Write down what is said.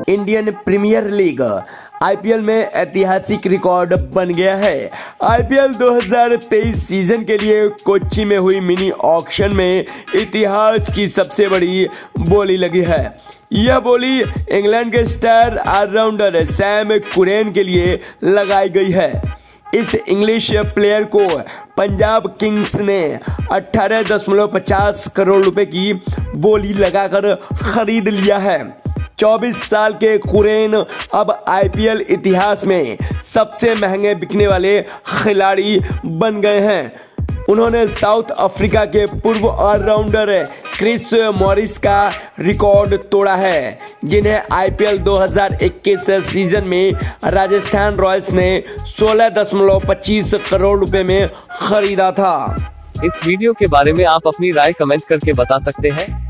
Indian premiere league IPL में ऐतिहासिक record बन गया है। आईपीएल 2023 सीजन के लिए कोच्चि में हुई मिनी ऑक्शन में इतिहास की सबसे बड़ी बोली लगी है। यह बोली इंग्लैंड के स्टार ऑलराउंडर सैम कुरैन के लिए लगाई गई है। इस इंग्लिश प्लेयर को पंजाब किंग्स ने 18.50 करोड़ रुपए की बोली लगाकर खरीद लिया है। 24 साल के कुरैन अब आईपीएल इतिहास में सबसे महंगे बिकने वाले खिलाड़ी बन गए हैं। उन्होंने साउथ अफ्रीका के पूर्व ऑलराउंडर क्रिस मॉरिस का रिकॉर्ड तोड़ा है, जिन्हें आईपीएल 2021 सीजन में राजस्थान रॉयल्स ने 16.25 करोड़ रुपए में खरीदा था। इस वीडियो के बारे में आप अपनी राय कमेंट करके बता सकते हैं।